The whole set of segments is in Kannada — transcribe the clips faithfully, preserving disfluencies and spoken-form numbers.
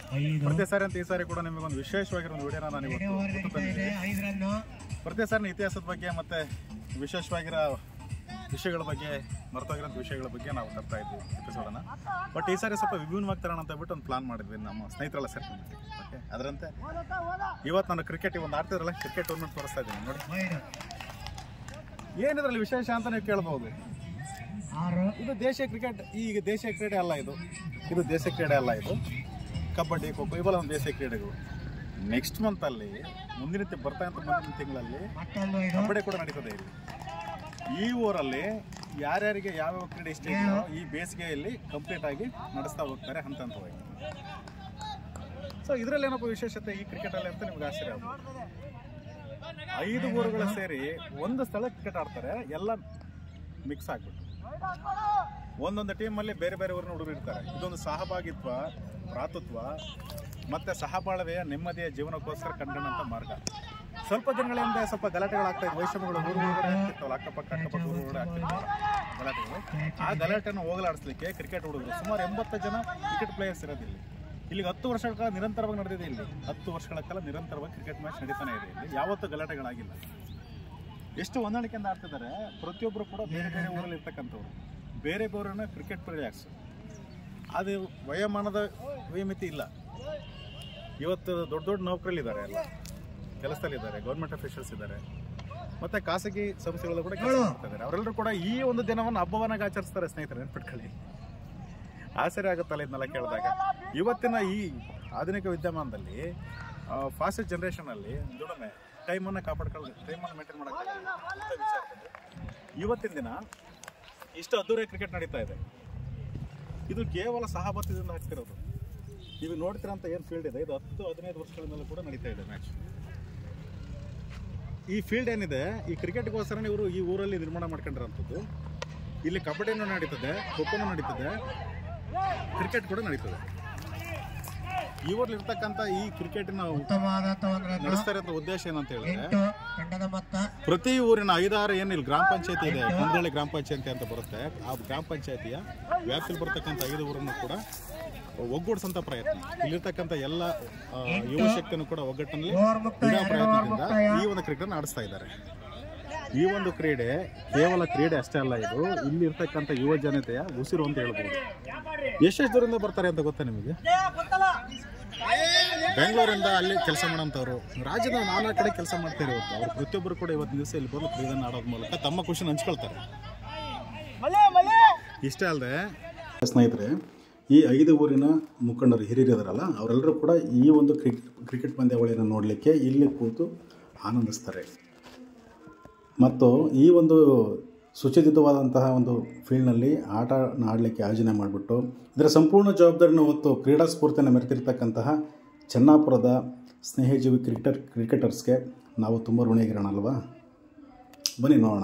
ಪ್ರತಿ ಸಾರಿ ಅಂತ ಈ ಸಾರಿ ಕೂಡ ನಿಮಗೊಂದು ವಿಶೇಷವಾಗಿರೋ ಒಂದು ವಿಡಿಯೋನ ನಾನು ಇವತ್ತು ತಂದಿದ್ದೀನಿ. ಪ್ರತಿ ಸಾರಿ ಇತಿಹಾಸದ ಬಗ್ಗೆ ಮತ್ತು ವಿಶೇಷವಾಗಿರೋ ವಿಷಯಗಳ ಬಗ್ಗೆ ಮರ್ತೋಗಿರೋಂಥ ವಿಷಯಗಳ ಬಗ್ಗೆ ನಾವು ತರ್ತಾ ಇದ್ವಿ ಎಪಿಸೋಡನ್ನು. ಬಟ್ ಈ ಸಾರಿ ಸ್ವಲ್ಪ ವಿಭಿನ್ನವಾಗಿ ತರೋಣ ಅಂತ ಹೇಳ್ಬಿಟ್ಟು ಒಂದು ಪ್ಲಾನ್ ಮಾಡಿದ್ವಿ ನಮ್ಮ ಸ್ನೇಹಿತರೆಲ್ಲ ಸೇರ್ಕೊಂಡು. ಓಕೆ, ಅದರಂತೆ ಇವತ್ತು ನಾನು ಕ್ರಿಕೆಟ್ ಒಂದು ಆಡ್ತಿದ್ರಲ್ಲ ಕ್ರಿಕೆಟ್ ಟೂರ್ನಮೆಂಟ್ ತೋರಿಸ್ತಾ ಇದ್ದೀನಿ ನೋಡಿ. ಏನಿದ್ರಲ್ಲಿ ವಿಶೇಷ ಅಂತ ನೀವು ಕೇಳ್ಬೋದು. ಇದು ದೇಶೀಯ ಕ್ರಿಕೆಟ್, ಈಗ ದೇಶೀಯ ಕ್ರೀಡೆ ಅಲ್ಲ ಇದು ಇದು ದೇಶೀಯ ಕ್ರೀಡೆ ಅಲ್ಲ ಇದು ಕಬಡ್ಡಿ, ಖೋ ಖೋ ಇವೆಲ್ಲ ಒಂದು ದೇಶೀಯ ಕ್ರೀಡೆಗಳು. ನೆಕ್ಸ್ಟ್ ಮಂತಲ್ಲಿ ಮುಂದಿನ ಬರ್ತಾ ಅಂತ ಮುಂದಿನ ತಿಂಗಳಲ್ಲಿ ಕಬಡ್ಡಿ ಕೂಡ ನಡೀತದೆ ಇಲ್ಲಿ. ಈ ಊರಲ್ಲಿ ಯಾರ್ಯಾರಿಗೆ ಯಾವ್ಯಾವ ಕ್ರೀಡೆ ಇಷ್ಟ ಇದೆಯೋ ಈ ಬೇಸಿಗೆಯಲ್ಲಿ ಕಂಪ್ಲೀಟ್ ಆಗಿ ನಡೆಸ್ತಾ ಹೋಗ್ತಾರೆ ಹಂತ ಹಂತವಾಗಿ. ಸೊ ಇದರಲ್ಲಿ ಏನಪ್ಪ ವಿಶೇಷತೆ ಈ ಕ್ರಿಕೆಟಲ್ಲಿ ಅಂತ ನಿಮ್ಗೆ ಆಶ್ಚರ್ಯ ಆಗ್ಬೋದು. ಐದು ಊರುಗಳ ಸೇರಿ ಒಂದು ಸ್ಥಳ ಕ್ರಿಕೆಟ್ ಆಡ್ತಾರೆ, ಎಲ್ಲ ಮಿಕ್ಸ್ ಆಗ್ಬಿಟ್ಟು ಒಂದೊಂದು ಟೀಮಲ್ಲಿ ಬೇರೆ ಬೇರೆ ಊರಿನ ಹುಡುಗರು ಇರ್ತಾರೆ. ಇದೊಂದು ಸಹಭಾಗಿತ್ವ, ಭ್ರಾತೃತ್ವ ಮತ್ತು ಸಹಬಾಳ್ವೆಯ ನೆಮ್ಮದಿಯ ಜೀವನಕ್ಕೋಸ್ಕರ ಕಂಡುಕೊಂಡಂಥ ಮಾರ್ಗ. ಸ್ವಲ್ಪ ದಿನಗಳಿಂದ ಸ್ವಲ್ಪ ಗಲಾಟೆಗಳಾಗ್ತಾ ಇದ್ವು, ವೈಷಮ್ಯಗಳು ಊರು ಊರುಗಡೆ ಆಗ್ತಿರ್ತವಲ್ಲ, ಅಕ್ಕಪಕ್ಕ ಅಕ್ಕಪಕ್ಕ ಊರುಗಡೆ ಆಗ್ತಿರ್ತವಲ್ಲ ಗಲಾಟೆಗಳು. ಆ ಗಲಾಟೆಯನ್ನು ಹೋಗಲಾಡಿಸ್ಲಿಕ್ಕೆ ಕ್ರಿಕೆಟ್ ಹುಡುಗರು ಸುಮಾರು ಎಂಬತ್ತು ಜನ ಕ್ರಿಕೆಟ್ ಪ್ಲೇಯರ್ಸ್ ಇರೋದಿಲ್ಲ. ಇಲ್ಲಿಗೆ ಹತ್ತು ವರ್ಷಗಳ ಕಾಲ ನಿರಂತರವಾಗಿ ನಡೆದಿದೆ. ಇಲ್ಲಿ ಹತ್ತು ವರ್ಷಗಳ ಕಾಲ ನಿರಂತರವಾಗಿ ಕ್ರಿಕೆಟ್ ಮ್ಯಾಚ್ ನಡೀತಾನೆ ಇದೆ. ಇಲ್ಲಿ ಯಾವತ್ತೂ ಗಲಾಟೆಗಳಾಗಿಲ್ಲ. ಎಷ್ಟು ಹೊಂದಾಣಿಕೆಯಿಂದ ಆಡ್ತಿದ್ದಾರೆ. ಪ್ರತಿಯೊಬ್ಬರು ಕೂಡ ಬೇರೆ ಬೇರೆ ಊರಲ್ಲಿ ಇರ್ತಕ್ಕಂಥವ್ರು, ಬೇರೆ ಬೇರೆಯವ್ರನ್ನ ಕ್ರಿಕೆಟ್ ಪ್ಲೇಯರ್ಸ್. ಅದು ವಯೋಮಾನದ ವಯೋಮಿತಿ ಇಲ್ಲ. ಇವತ್ತು ದೊಡ್ಡ ದೊಡ್ಡ ನೌಕರಲ್ಲಿದ್ದಾರೆ, ಎಲ್ಲ ಕೆಲಸದಲ್ಲಿದ್ದಾರೆ, ಗೌರ್ಮೆಂಟ್ ಅಫಿಷಿಯಲ್ಸ್ ಇದ್ದಾರೆ, ಮತ್ತು ಖಾಸಗಿ ಸಂಸ್ಥೆಗಳು ಕೂಡ ಕೆಲಸ ಮಾಡ್ತಾ ಇದ್ದಾರೆ. ಅವರೆಲ್ಲರೂ ಕೂಡ ಈ ಒಂದು ದಿನವನ್ನು ಹಬ್ಬವನ್ನಾಗಿ ಆಚರಿಸ್ತಾರೆ. ಸ್ನೇಹಿತರೆ ನೆನ್ಪಿಟ್ಕೊಳ್ಳಿ, ಆಶ್ಚರ್ಯ ಆಗುತ್ತಲ್ಲ ಇದನ್ನೆಲ್ಲ ಕೇಳಿದಾಗ. ಇವತ್ತಿನ ಈ ಆಧುನಿಕ ವಿದ್ಯಮಾನದಲ್ಲಿ ಫಾಸ್ಟ್ ಜನ್ರೇಷನಲ್ಲಿ ದುಡಿಮೆ ಟೈಮನ್ನು ಕಾಪಾಡ್ಕೊಳ್ಳಿ, ಟೈಮನ್ನು ಮೇಂಟೈನ್ ಮಾಡೋಕ್ಕಾಗಲ್ಲ ಅಂತ ವಿಚಾರದಲ್ಲಿ ಇವತ್ತಿನ ದಿನ ಇಷ್ಟು ಅದ್ದೂರಿ ಕ್ರಿಕೆಟ್ ನಡೀತಾ ಇದೆ. ಇದು ಕೇವಲ ಸಹಬಾಳ್ವೆಯಿಂದ ಆಗ್ತಿರೋದು. ನೀವು ನೋಡ್ತೀರಂತ ಏನು ಫೀಲ್ಡ್ ಇದೆ, ಇದು ಹತ್ತು ಹದಿನೈದು ವರ್ಷಗಳಿಂದಲೂ ಕೂಡ ನಡೀತಾ ಇದೆ ಮ್ಯಾಚ್. ಈ ಫೀಲ್ಡ್ ಏನಿದೆ ಈ ಕ್ರಿಕೆಟ್ಗೋಸ್ಕರ ಇವರು ಈ ಊರಲ್ಲಿ ನಿರ್ಮಾಣ ಮಾಡ್ಕೊಂಡಿರೋಂಥದ್ದು. ಇಲ್ಲಿ ಕಬಡ್ಡಿನೂ ನಡೀತದೆ, ಖೋ ಖೋನೂ ನಡೀತದೆ, ಕ್ರಿಕೆಟ್ ಕೂಡ ನಡೀತದೆ. ಈ ಊರಲ್ಲಿ ಇರ್ತಕ್ಕಂಥ ಈ ಕ್ರಿಕೆಟ್ನ ನಡೆಸ್ತಾ ಇರೋ ಉದ್ದೇಶ ಏನಂತ ಹೇಳಿದ್ರೆ, ಪ್ರತಿ ಊರಿನ ಐದಾರು ಏನು ಇಲ್ಲಿ ಗ್ರಾಮ ಪಂಚಾಯತಿ ಇದೆ, ಕುಂದಳ್ಳಿ ಗ್ರಾಮ ಪಂಚಾಯತಿ ಅಂತ ಬರುತ್ತೆ, ಆ ಗ್ರಾಮ ಪಂಚಾಯತಿಯ ವ್ಯಾಪ್ತಿಯಲ್ಲಿ ಬರ್ತಕ್ಕಂಥ ಐದು ಊರನ್ನು ಕೂಡ ಒಗ್ಗೂಡಿಸಂತ ಪ್ರಯತ್ನ. ಇಲ್ಲಿರ್ತಕ್ಕಂಥ ಎಲ್ಲ ಯುವ ಶಕ್ತಿಯನ್ನು ಕೂಡ ಒಗ್ಗಟ್ಟಿನಲ್ಲಿ ಕ್ರೀಡಾ ಪ್ರಯತ್ನದಿಂದ ಈ ಒಂದು ಕ್ರಿಕೆಟ್ ಆಡಿಸ್ತಾ ಇದ್ದಾರೆ. ಈ ಒಂದು ಕ್ರೀಡೆ ಕೇವಲ ಕ್ರೀಡೆ ಅಷ್ಟೇ ಅಲ್ಲ, ಇದು ಇಲ್ಲಿ ಇರ್ತಕ್ಕಂಥ ಯುವ ಜನತೆಯ ಉಸಿರು ಅಂತ ಹೇಳ್ಬೋದು. ಎಷ್ಟೆಷ್ಟು ದೂರದಿಂದ ಬರ್ತಾರೆ ಅಂತ ಗೊತ್ತಾ ನಿಮಗೆ? ಬೆಂಗಳೂರಿಂದ ಅಲ್ಲಿ ಕೆಲಸ ಮಾಡೋಂಥವ್ರು, ರಾಜ್ಯದ ನಾನಾ ಕಡೆ ಕೆಲಸ ಮಾಡ್ತಾ ಇರುತ್ತೆ. ಅವರು ಪ್ರತಿಯೊಬ್ಬರು ಕೂಡ ಇವತ್ತಿನ ದಿವಸ ಇಲ್ಲಿ ಬಂದು ಕ್ರೀಡೆಯನ್ನು ಆಡೋದ್ರ ಮೂಲಕ ತಮ್ಮ ಖುಷಿನ ಹಂಚ್ಕೊಳ್ತಾರೆ. ಇಷ್ಟೇ ಅಲ್ಲದೆ ಸ್ನೇಹಿತರೆ, ಈ ಐದು ಊರಿನ ಮುಖಂಡರು ಹಿರಿಯರಿದಾರಲ್ಲ, ಅವರೆಲ್ಲರೂ ಕೂಡ ಈ ಒಂದು ಕ್ರಿಕೆಟ್ ಪಂದ್ಯಾವಳಿಯನ್ನು ನೋಡಲಿಕ್ಕೆ ಇಲ್ಲಿ ಕೂತು ಆನಂದಿಸ್ತಾರೆ. ಮತ್ತು ಈ ಒಂದು ಸುಚಿತಿತವಾದಂತಹ ಒಂದು ಫೀಲ್ಡ್ನಲ್ಲಿ ಆಟ ಆಡಲಿಕ್ಕೆ ಆಯೋಜನೆ ಮಾಡಿಬಿಟ್ಟು ಇದರ ಸಂಪೂರ್ಣ ಜವಾಬ್ದಾರಿನ ಹೊತ್ತು ಕ್ರೀಡಾ ಸ್ಫೂರ್ತಿಯನ್ನು ಮೆರೆತಿರ್ತಕ್ಕಂತಹ ಚೆನ್ನಾಪುರದ ಸ್ನೇಹಜೀವಿ ಕ್ರಿಕೆಟರ್ ಕ್ರಿಕೆಟರ್ಸ್ಗೆ ನಾವು ತುಂಬ ಋಣಿಯಾಗಿರೋಣಲ್ವಾ? ಬನ್ನಿ ನೋಡೋಣ.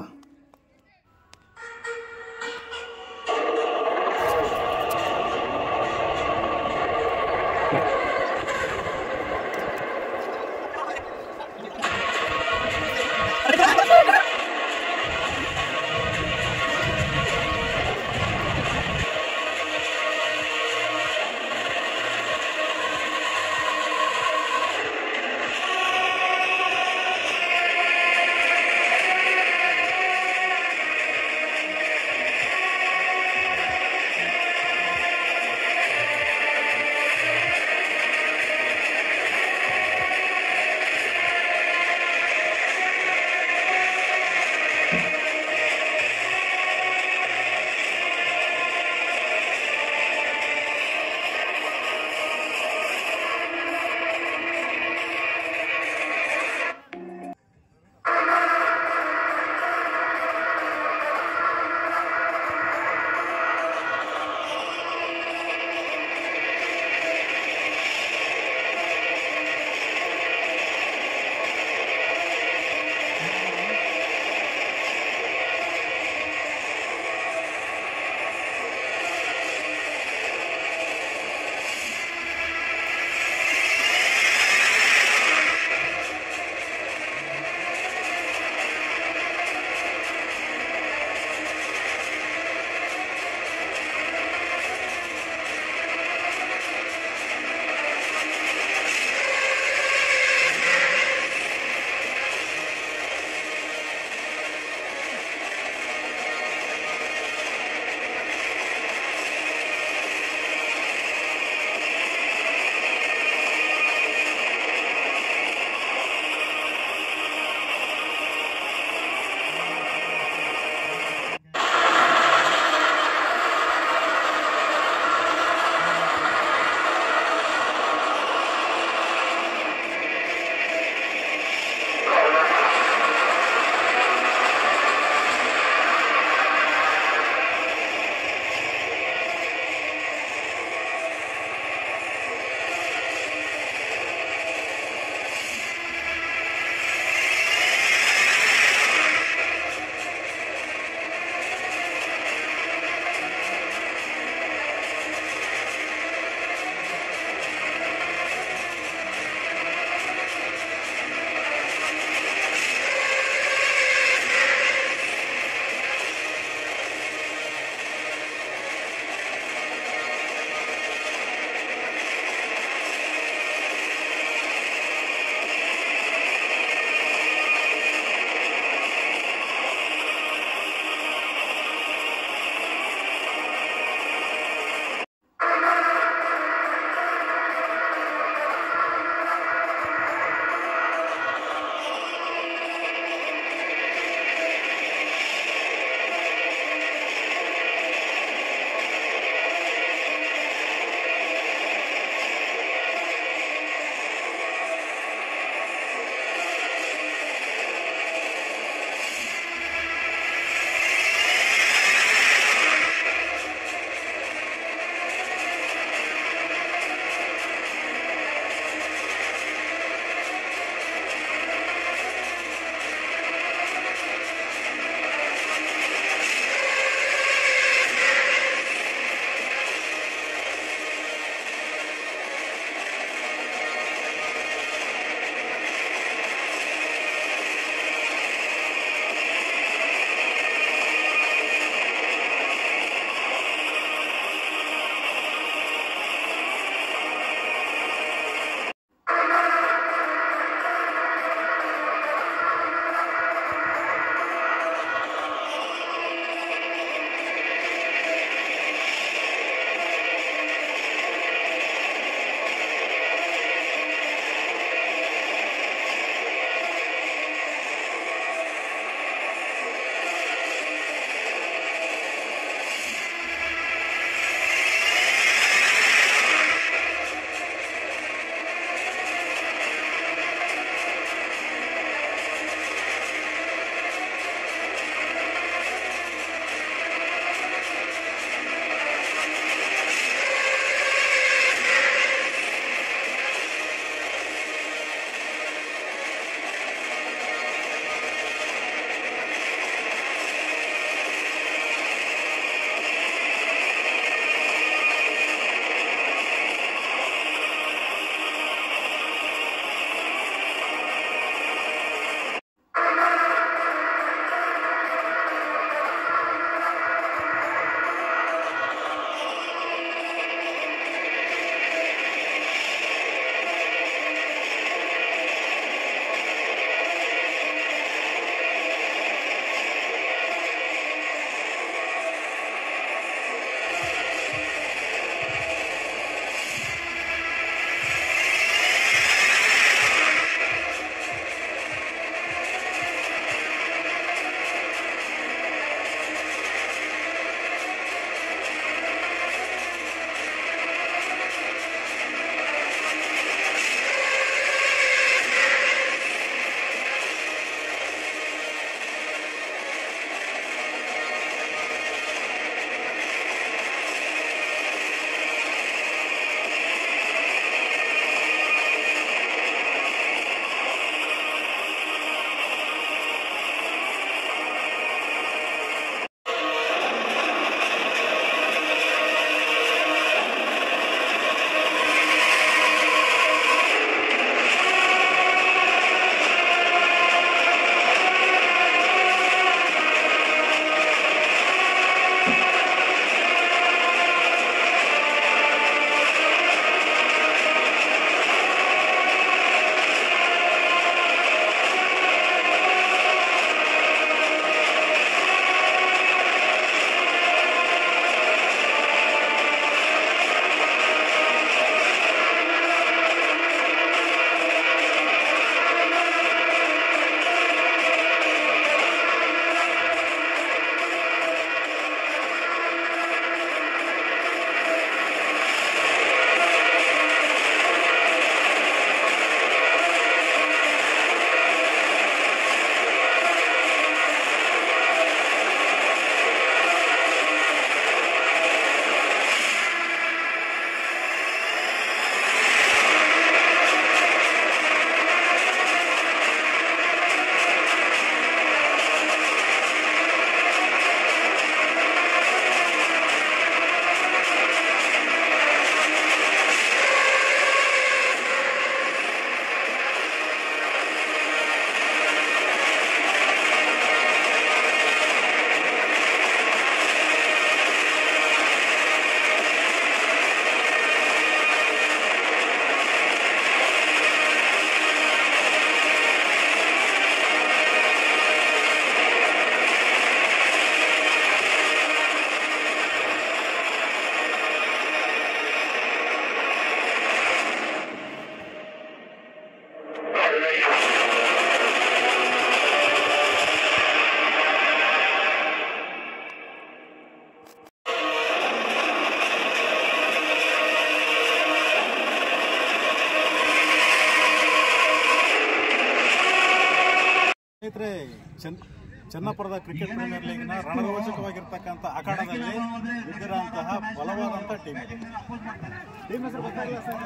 ಸ್ನೇಹಿತರೆ, ಚೆನ್ನ ಚನ್ನಪುರದ ಕ್ರಿಕೆಟ್ ಪ್ರೀಮಿಯರ್ ಲೀಗ್ನ ರಣರೋಚಕವಾಗಿರ್ತಕ್ಕಂಥ ಅಖಾಡದಲ್ಲಿ ಇದ್ದಿರುವಂತಹ ಬಲವಾದಂಥ ಟೀಮ್ ಇದೆ. ಟೀಮ್ ಹೆಸರು ಗೊತ್ತಾಗಿಲ್ಲ ಸರ್?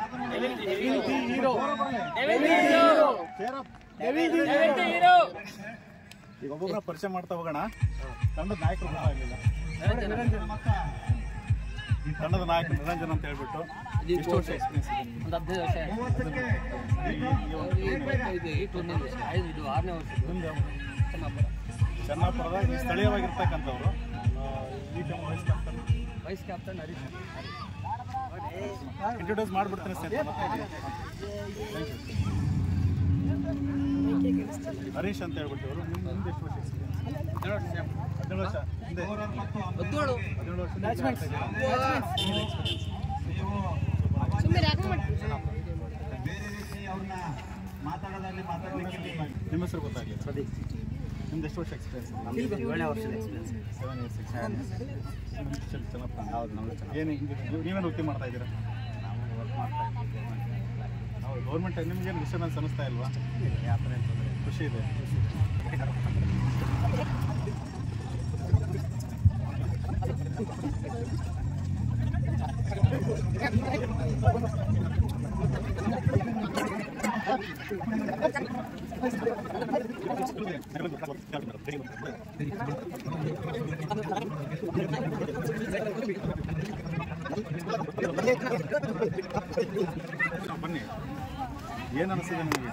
ಈಗ ಒಬ್ಬೊಬ್ಬರ ಪರಿಚಯ ಮಾಡ್ತಾ ಹೋಗೋಣ. ತಂಡದ ನಾಯಕರು ಗೊತ್ತಾಗಲಿಲ್ಲ. ತಂಡದ ನಾಯಕ ನಿರಂಜನ್ ಅಂತ ಹೇಳ್ಬಿಟ್ಟು ಎಷ್ಟು ವರ್ಷ ಎಕ್ಸ್ಪೀರಿಯನ್ಸ್ ಇದೆ? ಚನ್ನಪುರದ ಸ್ಥಳೀಯವಾಗಿರ್ತಕ್ಕಂಥವ್ರು. Vice captain Harish. ಇಂಟ್ರೊಡ್ಯೂಸ್ ಮಾಡಿಬಿಡ್ತೀನಿ ಸರ್. ಹರೀಶ್ ಅಂತ ಹೇಳ್ಬಿಟ್ಟು ಅವರು ನಿಮ್ಮ ಮುಂದೆ ಎಷ್ಟು ವರ್ಷ ಎಕ್ಸ್ಪೀರಿಯನ್ಸ್? ಹದಿನೇಳು ವರ್ಷ ಹಿಂದೆ ಹದಿನೇಳು ನಿಮ್ಮ ಹೆಸರು ಗೊತ್ತಾಗಲಿ. ನಿಮ್ದು ಎಷ್ಟು ವರ್ಷ ಎಕ್ಸ್ಪೀರಿಯನ್ಸ್? ಏಳನೇ ವರ್ಷದ ಎಕ್ಸ್ಪೀರಿಯನ್ಸ್. Seven years experience. ಚೆನ್ನಾಗಿ ಹೌದು. ನಮಗೆ ಏನು ನೀವೇನು ವೃತ್ತಿ ಮಾಡ್ತಾ ಇದ್ದೀರಾ? ನಾವು ವರ್ಕ್ ಮಾಡ್ತಾ ಇದ್ದೀವಿ. ಹೌದು. ಗೌರ್ಮೆಂಟ್ ನಿಮಗೇನು ಡಿಸ್ಟರ್ಬೆನ್ಸ್ ಅನ್ನಿಸ್ತಾ ಇಲ್ವಾ? ಯಾವ ಥರ ಅಂತಂದರೆ ಖುಷಿ ಇದೆ. ಬನ್ನಿ, ಏನು ಅನಿಸಿದೆ ನಿಮಗೆ?